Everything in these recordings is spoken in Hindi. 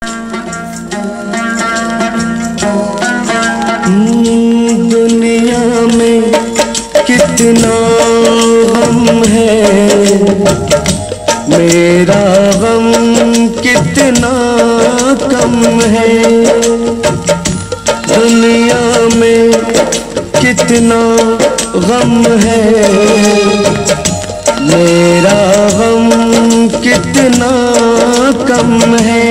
दुनिया में कितना गम है, मेरा गम कितना कम है। दुनिया में कितना गम है, मेरा गम कितना कम है।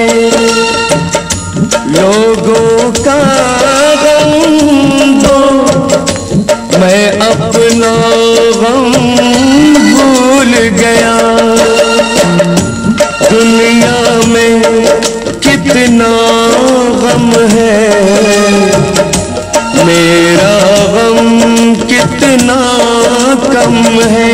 लोगों का गम दो, मैं अपना गम भूल गया। दुनिया में कितना गम है, मेरा गम कितना कम है।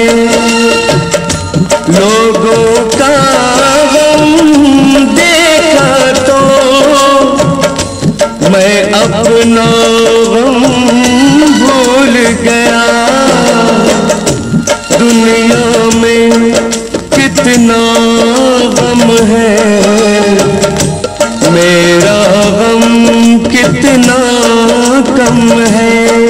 लोगों का गम देखा तो मैं अपना गम भूल गया। दुनिया में कितना गम है, मेरा गम कितना कम है।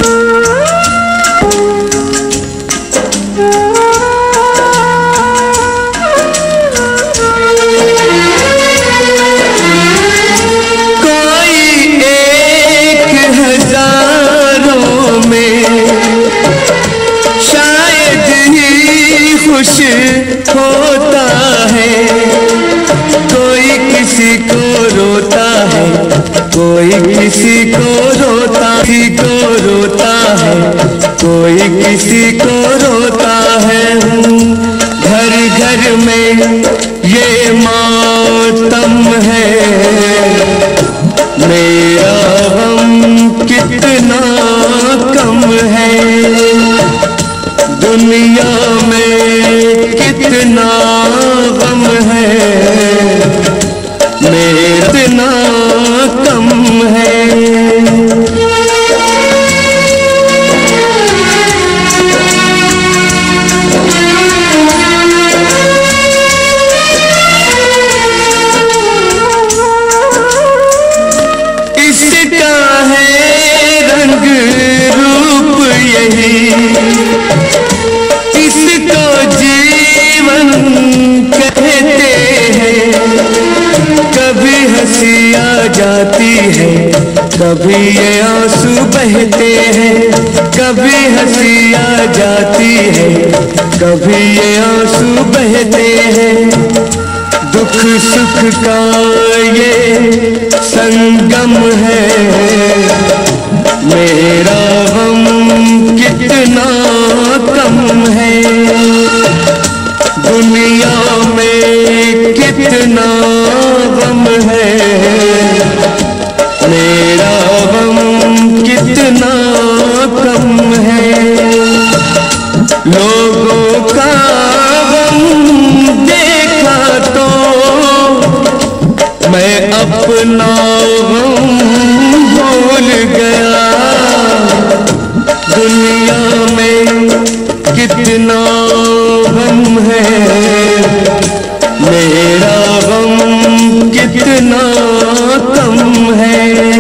खुश होता है कोई किसी को रोता है, कोई किसी को रोता है, कोई किसी को रोता है। घर घर में ये मातम है, मेरा गम कितना कम है। दुनिया में कितना गम है, मेरा इतना कम है। इसका है रंग रूप यही, इसको जीवन कहते हैं। कभी हंसी आ जाती है, कभी ये आंसू बहते हैं। कभी हंसी आ जाती है, कभी ये आंसू बहते हैं। दुख सुख का ये संगम है, मेरा गम कितना कम है। दुनिया में कितना गम है, मेरा गम कितना कम है। लोगों का गम देखा तो मैं अपना गम भूल गया। दुनिया में कितना गम है, मेरा गम कितना कम है।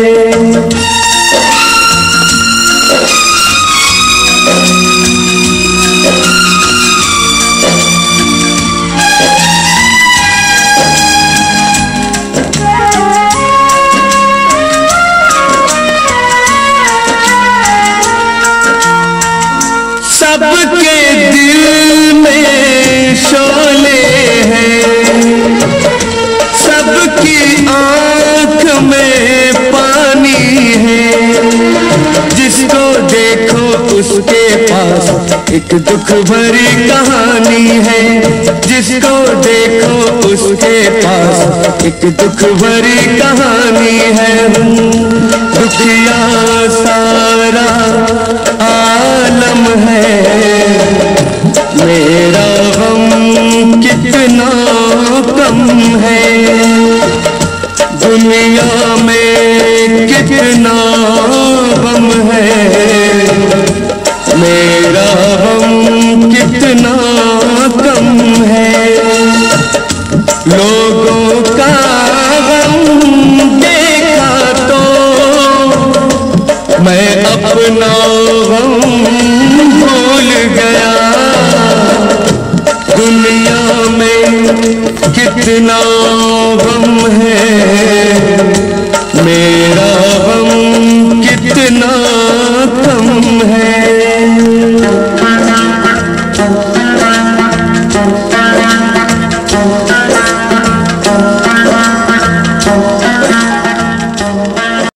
सबके दिल में शोले हैं, सबकी आँख में पानी है। जिसको देखो उसके पास एक दुख भरी कहानी है। जिसको देखो उसके पास एक दुख भरी कहानी है। दुखिया सारा आलम है, मेरा गम कितना कम है। दुनिया में कितना गम है, मेरा गम कितना कम है। लोगों का गम मैं अपना गम भूल गया। दुनिया में कितना